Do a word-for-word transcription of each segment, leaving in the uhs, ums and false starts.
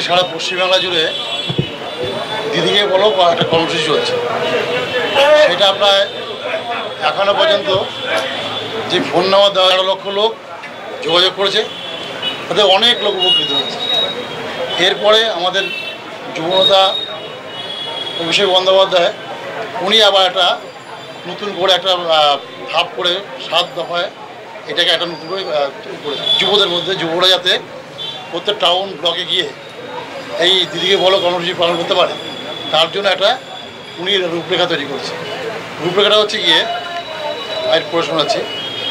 সারা পশ্চিমবাংলা জুড়ে দিদিকে বলো একটা কর্মসূচি চলছে। সেটা প্রায় এখনো পর্যন্ত যে ফোন নাম্বার দেওয়া এগারো লক্ষ লোক যোগাযোগ করেছে, তাতে অনেক লোক উপকৃত হয়েছে। এরপরে আমাদের যুবনেতা অভিষেক বন্দ্যোপাধ্যায় উনি আবার একটা নতুন করে একটা ভাব করে সাত দফায় এটাকে একটা নতুন করে করেছে যুবদের মধ্যে, যুবরা যাতে প্রত্যেক টাউন ব্লকে গিয়ে এই দিদিকে বলো কর্মসূচি পালন করতে পারে, তার জন্য একটা উনি রূপরেখা তৈরি করছে। রূপরেখাটা হচ্ছে গিয়ে আমি পড়ে শোনাচ্ছি।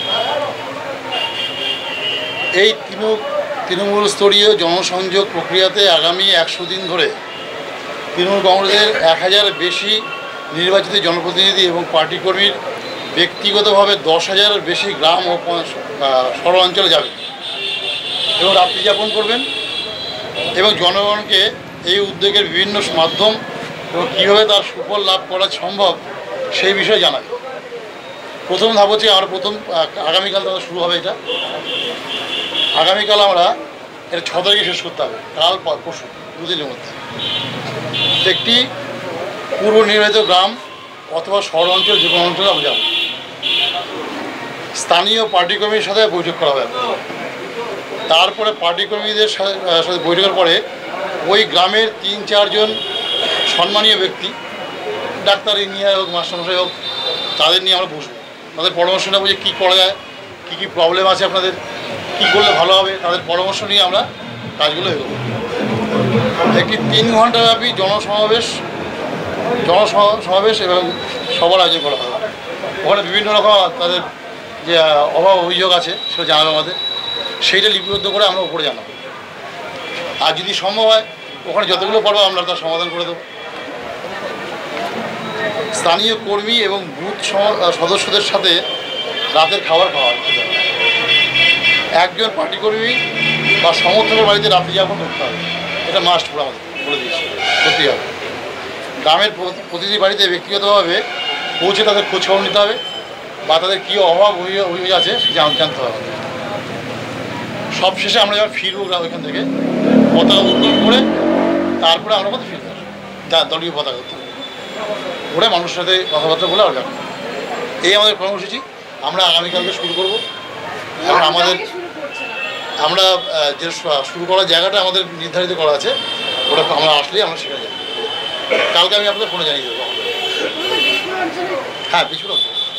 এই তৃণমূল তৃণমূল স্তরীয় জনসংযোগ প্রক্রিয়াতে আগামী একশো দিন ধরে তৃণমূল কংগ্রেসের এক হাজার বেশি নির্বাচিত জনপ্রতিনিধি এবং পার্টি কর্মীর ব্যক্তিগতভাবে দশ হাজারের বেশি গ্রাম ও শহর অঞ্চলে যাবে এবং রাত্রি যাপন করবেন এবং জনগণকে এই উদ্যোগের বিভিন্ন মাধ্যম এবং কীভাবে তার সুফল লাভ করা সম্ভব সেই বিষয়ে জানাবে। প্রথম ধাপ হচ্ছে আমরা প্রথম আগামীকাল তাদের শুরু হবে। এটা আগামীকাল আমরা এটা ছ তারিখে শেষ করতে হবে, কাল পরশু দুদিনের মধ্যে। একটি পূর্ব নির্ধারিত গ্রাম অথবা শহর অঞ্চল যে কোনো অঞ্চলে আমরা যাব। স্থানীয় পার্টি কর্মীর সাথে বৈঠক করা হবে। তারপরে পার্টি কর্মীদের সাথে বৈঠকের পরে ওই গ্রামের তিন চারজন সম্মানীয় ব্যক্তি, ডাক্তার ইঞ্জিনিয়ার হোক মাস্টারমশাই হোক, তাদের নিয়ে আমরা বসবো। তাদের পরামর্শ নেবো যে কী করা যায়, কী কী প্রবলেম আছে আপনাদের, কী করলে ভালো হবে, তাদের পরামর্শ নিয়ে আমরা কাজগুলো এগোবো। একটি তিন ঘন্টাব্যাপী জনসমাবেশ জনসমাবেশ এবং সবার আয়োজন করা হবে। ওখানে বিভিন্ন রকম তাদের যে অভাব অভিযোগ আছে সেটা জানাবে আমাদের, সেইটা লিপিবদ্ধ করে আমরা উপরে জানাবো। আর যদি সম্ভব হয় ওখানে যতগুলো পারবো আমরা তার সমাধান করে দেবো। স্থানীয় কর্মী এবং বুথ সদস্যদের সাথে রাতের খাবার খাওয়া হবে। একজন পার্টি কর্মী বা সমর্থকের বাড়িতে রাত্রি যাপন করতে হবে, এটা মাস্ট পুরো আমাদের বলে দিয়েছি, করতেই হবে। গ্রামের প্রতিটি বাড়িতে ব্যক্তিগতভাবে পৌঁছে তাদের খোঁজখবর নিতে হবে বা তাদের কী অভাব অভিযোগ আছে জানতে হবে। সবশেষে আমরা যখন ফিরবো গ্রাম ওইখান থেকে পতাকা উত্তোলন করে তারপরে আমরা কোথাও ফিরতে হবে, যা দলীয় পতাকা উত্তোলন করে মানুষের সাথে কথাবার্তা বলে আর যাবো। এই আমাদের কর্মসূচি আমরা আগামীকালকে শুরু করবো। এবং আমাদের আমরা যে শুরু করার জায়গাটা আমাদের নির্ধারিত করা আছে, ওটা আমরা আসলেই আমরা সেখানে যাবো। কালকে আমি আপনাদের ফোনে জানিয়ে দেবো। হ্যাঁ, পিছু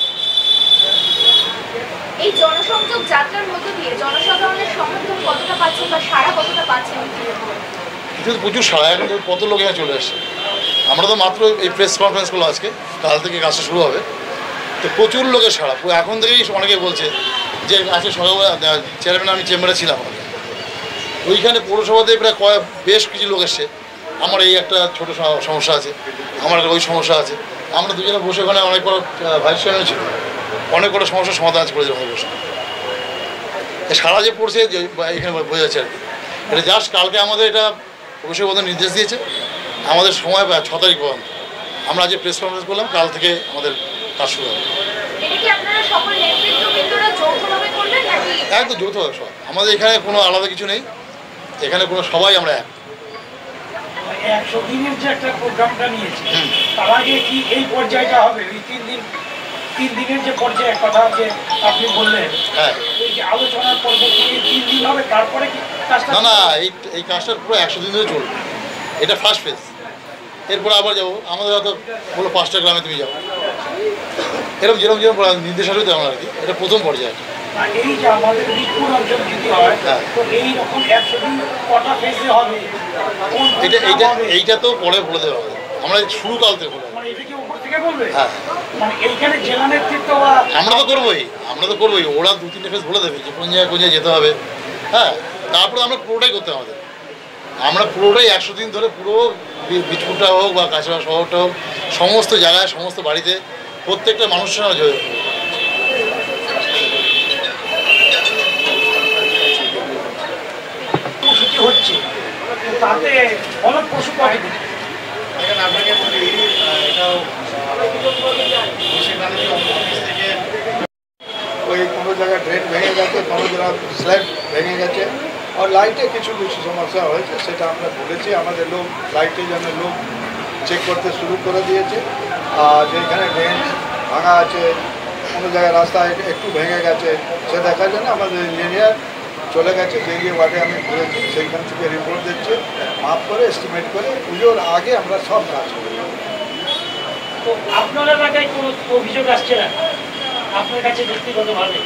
এই জনসংযোগ যাত্রার মধ্য দিয়ে জনসাধারণের সমর্থন কতটা পাচ্ছেন বা সাড়া কতটা পাচ্ছেন? কিন্তু প্রচুর সাড়া, এখন কত লোক এখানে চলে আসছে। আমরা তো মাত্র এই প্রেস কনফারেন্স করলো আজকে, কাল থেকে কাজটা শুরু হবে, তো প্রচুর লোকের সাড়া। এখন থেকেই অনেকে বলছে যে আজকে সকালবেলা চেয়ারম্যান আমি চেম্বারে ছিলাম, ওইখানে পৌরসভাতে প্রায় কয়েক বেশ কিছু লোক এসছে, আমার এই একটা ছোটো সমস্যা আছে, আমার ওই সমস্যা আছে। আমরা দুজনে বসে ওখানে অনেক বড় ভাইস চেয়ারম্যান ছিল, অনেক বড় সমস্যার সমাধান আছে করেছে বসে। সারা যে পড়ছে এখানে বোঝা যাচ্ছে আর কি। এটা জাস্ট কালকে আমাদের এটা অবশ্যই বোধ নির্দেশ দিয়েছে, আমাদের সময় ছ তারিখ পর্যন্ত। আমরা আজকে প্রেস কনফারেন্স করলাম, কাল থেকে আমাদের কাজ শুরু হবে। একদম যৌথভাবে সব, আমাদের এখানে কোনো আলাদা কিছু নেই, এখানে কোনো সবাই আমরা এক। একশো দিনের যে একটা প্রোগ্রামটা নিয়েছি, তার আগে কি এই পর্যায়টা হবে? এই তিন দিন তিন দিনের যে পর্যায়ে কথা যে আপনি বললেন, হ্যাঁ, এই যে আলোচনার পর্ব কি তিন দিন হবে, তারপরে কি কাজটা? না না, এই এই কাজটা পুরো একশো দিন ধরে চলবে। এটা ফার্স্ট ফেজ। এরপরে আবার যাবো, আমাদের হয়তো বলো পাঁচটা গ্রামে তুমি যাবো, এরকম যেরকম যেরকম নির্দেশ আসবে তেমন আর কি। এটা প্রথম পর্যায়ে। এই যে আমাদের বিপুল অঞ্চল যদি হয়, তো এইরকম একশো দিন কটা ফেজে হবে? এটা এইটা এইটা তো পরে বলে দেওয়া হবে, আমরা শুরু কাল থেকে বলে। হ্যাঁ, আমরা তো করবোই, আমরা তো করবোই। ওরা দু তিনটে ফেজ বলে দেবে যে কোন জায়গায় কোন জায়গায় যেতে হবে। হ্যাঁ, তারপরে আমরা পুরোটাই করতে হবে আমাদের। আমরা পুরোটাই একশো দিন ধরে পুরো বিচপুরটা হোক বা কাছাড়া শহরটা হোক, সমস্ত জায়গায় সমস্ত বাড়িতে প্রত্যেকটা মানুষের সঙ্গে জড়িত হচ্ছে, তাতে অনেক পশু পাখি। এখানে আপনাকে বলি, এটাও থেকে ওই কোনো জায়গায় ড্রেন ভেঙে গেছে, কোনো জায়গায় স্ল্যাব ভেঙে গেছে, আর লাইটে কিছু কিছু সমস্যা হয়েছে, সেটা আমরা বলেছি। আমাদের লোক লাইটের জন্য লোক চেক করতে শুরু করে দিয়েছে। আর যেখানে ড্রেন ভাঙা আছে, কোনো জায়গায় রাস্তায় একটু ভেঙে গেছে, সে দেখার জন্য আমাদের ইঞ্জিনিয়ার চলে গেছে। যে যে ওয়ার্ডে আমি ঘুরেছি সেইখান থেকে রিপোর্ট দিচ্ছে, মাপ করে এস্টিমেট করে পুজোর আগে আমরা সব কাজ করি। তো আপনার এলাকায় কোনো অভিযোগ আসছে না আপনার কাছে ব্যক্তিগতভাবে?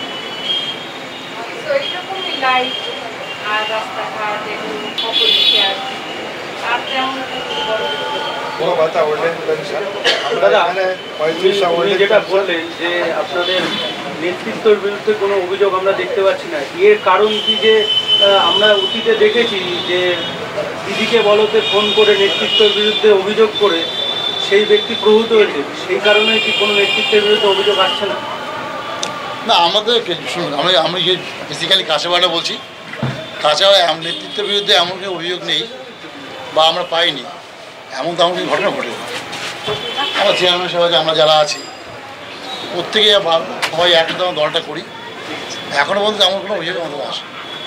তো এইরকম লাইট আর রাস্তাঘাট এগুলো অপরিষ্কার আর তেমন বড় কোনো কথা বললেন স্যার, আমরা দাদা, এখানে পঁয়ত্রিশটা উনি ওয়ার্ডে যেটা বললেন যে আপনাদের নেতৃত্বের বিরুদ্ধে কোনো অভিযোগ আমরা দেখতে পাচ্ছি না, এর কারণ কি যে আহ, আমরা অতীতে দেখেছি যে দিদিকে বলতে ফোন করে নেতৃত্বের বিরুদ্ধে অভিযোগ করে সেই ব্যক্তি প্রভূত হয়েছে, সেই কারণে কি কোনো নেতৃত্বের বিরুদ্ধে অভিযোগ আসছে না? না, আমাদের শুনুন, আমি আমি যে বেসিক্যালি কাঁচাপাড়া বলছি, কাঁচাপাড়া নেতৃত্বের বিরুদ্ধে এমন কোনো অভিযোগ নেই বা আমরা পাইনি, এমন তেমন কিছু ঘটনা ঘটে। আমার চেয়ারম্যান সাহেব আমরা যারা আছি প্রত্যেকে সবাই একদম দলটা করি, এখনও পর্যন্ত এমন কোনো অভিযোগ আমাদের আসে।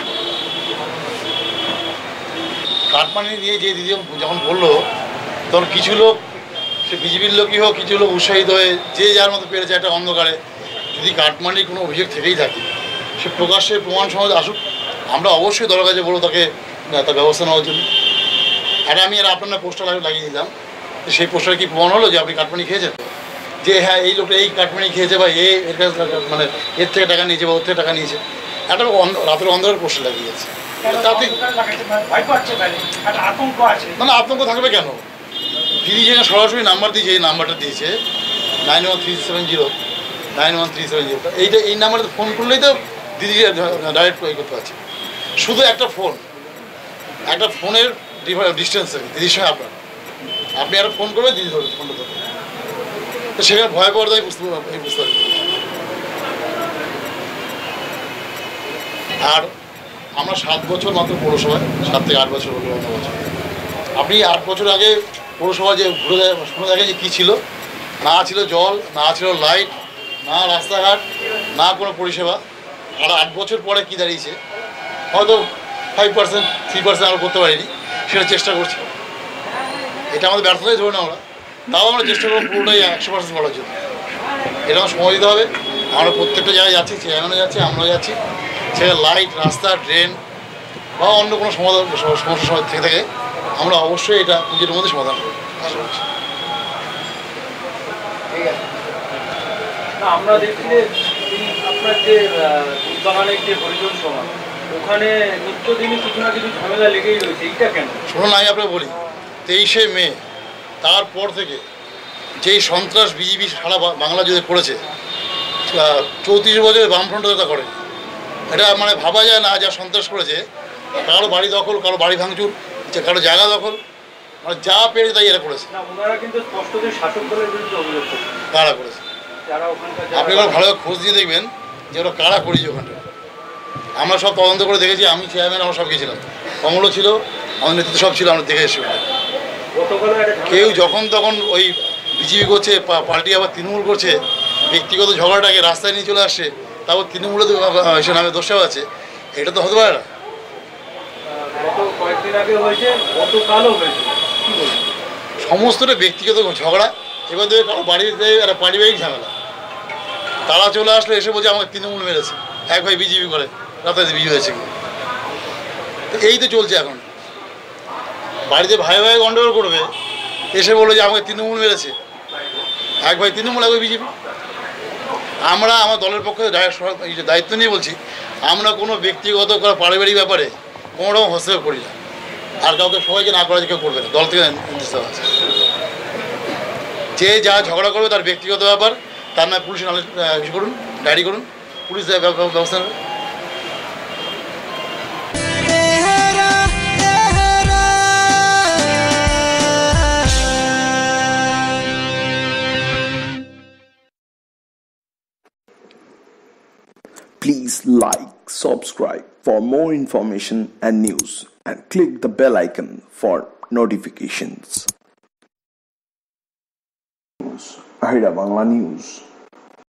কাঠমানি নিয়ে যে দিদি যখন বললো, তখন কিছু লোক, সে বিজেপির লোকই হোক, কিছু লোক উৎসাহিত হয়ে যে যার মতো পেরেছে একটা অন্ধকারে, যদি কাঠমান্ডির কোনো অভিযোগ থেকেই থাকে সে প্রকাশ্যে প্রমাণ সমাজ আসুক, আমরা অবশ্যই দলের কাছে বলবো তাকে তার ব্যবস্থা নেওয়ার জন্য। আর আমি আর আপনার পোস্টার লাগিয়ে দিলাম, সেই পোস্টারে কি প্রমাণ হলো যে আপনি কাঠমানি খেয়েছেন, যে হ্যাঁ এই লোকটা এই কাঠমানি খেয়েছে বা এ এর কাছে মানে এর থেকে টাকা নিয়েছে বা ওর থেকে টাকা নিয়েছে, একটা রাতের অন্ধকার পোস্টার লাগিয়ে যাচ্ছে। তাতে না না, আতঙ্ক থাকবে কেন? দিদি যেখানে সরাসরি নাম্বার দিয়েছে, এই নাম্বারটা দিয়েছে nine one three seven zero nine one three seven zero এইটা, এই নাম্বারে ফোন করলেই তো দিদি ডাইরেক্ট ইয়ে করতে পারছে। শুধু একটা ফোন, একটা ফোনের ডিস্টেন্স থাকে দিদির সঙ্গে আপনার, আপনি একটা ফোন করবেন দিদি ধরবেন ফোনটা ধরবেন, তো সেখানে ভয় পাওয়ার দায় বুঝতে এই বুঝতে পারবেন। আর আমরা সাত বছর মাত্র পৌরসভায়, সাত থেকে আট বছর হলো অন্য বছর। আপনি আট বছর আগে পৌরসভা যে ঘুরে শুনে দেখে যে কী ছিল, না ছিল জল, না ছিল লাইট, না রাস্তাঘাট, না কোনো পরিষেবা। আর আট বছর পরে কী দাঁড়িয়েছে, হয়তো ফাইভ পার্সেন্ট থ্রি পার্সেন্ট আমরা করতে পারিনি, সেটা চেষ্টা করছি। এটা আমাদের ব্যর্থতাই ধরে না, আমরা তাও আমরা চেষ্টা করবো পুরোটাই একশো পার্সেন্ট করার জন্য। এটা আমার সময় দিতে হবে। আমরা প্রত্যেকটা জায়গায় যাচ্ছি, চেয়ারম্যানও যাচ্ছি, আমরাও যাচ্ছি, সেখানে লাইট, রাস্তা, ড্রেন বা অন্য কোনো সমাধান সমস্যা থেকে থাকে আমরা অবশ্যই এটা নিজের মধ্যে সমাধান করব। না, আমরা দেখছি যে আপনার যে দুধবাগানের যে হরিজন সমাজ, ওখানে নিত্যদিনই কিছু না কিছু ঝামেলা লেগেই রয়েছে, এইটা কেন? শুনুন, আমি আপনাকে বলি, তেইশে মে তারপর থেকে যেই সন্ত্রাস বিজেপি সারা বাংলা জুড়ে করেছে, চৌত্রিশ বছরের বামফ্রন্ট তা করেনি। এটা মানে ভাবা যায় না, যা সন্ত্রাস করেছে, কারো বাড়ি দখল, কারো বাড়ি ভাঙচুর, কারো জায়গা দখল, মানে যা পেরে তাই এরা করেছে। না, ওনারা কিন্তু স্পষ্টতই শাসক দলের বিরুদ্ধে অভিযোগ করছে। কারা করেছে যারা ওখানকার, আপনি এবার ভালোভাবে খোঁজ দিয়ে দেখবেন যে ওরা কারা করেছে ওখানটা। আমরা সব তদন্ত করে দেখেছি, আমি চেয়ারম্যান, আমরা সব গেছিলাম, কমলও ছিল, আমাদের নেতৃত্ব সব ছিল, আমরা দেখে এসেছি। কেউ যখন তখন ওই বিজেপি করছে, পার্টি আবার তৃণমূল করছে, ব্যক্তিগত ঝগড়াটাকে রাস্তায় নিয়ে চলে আসছে, তারপর তৃণমূলে সে নামে দোষটাও আছে, এটা তো হতে পারে না। গত কয়েকদিন আগে হয়েছে, গতকালও হয়েছে, কী বলবেন? সমস্তটা ব্যক্তিগত ঝগড়া। এবার দেখবে কারো বাড়িতে একটা পারিবারিক ঝামেলা, তারা চলে আসলে এসে বলছে আমাকে তৃণমূল মেরেছে, এক ভাই বিজেপি করে, রাতারাতি বিজেপি হয়েছে। তো এই তো চলছে এখন, বাড়িতে ভাই ভাই গন্ডগোল করবে, এসে বললো যে আমাকে তৃণমূল মেরেছে, এক ভাই তৃণমূল, এক ভাই বিজেপি। আমরা আমার দলের পক্ষে দায়িত্ব নিয়ে বলছি, আমরা কোনো ব্যক্তিগত পারিবারিক ব্যাপারে কোনো রকম হস্তক্ষেপ করি না, আর কাউকে সবাইকে না করা যে কেউ করবে না, দল থেকে নির্দেশ দেওয়া আছে। যে যা ঝগড়া করবে তার ব্যক্তিগত ব্যাপার, তার নয় পুলিশ নালিশ কিছু করুন, ডায়েরি করুন, পুলিশ ব্যবস্থা নেবে। Please like, subscribe for more information and news, and click the bell icon for notifications. Ahira Bangla News.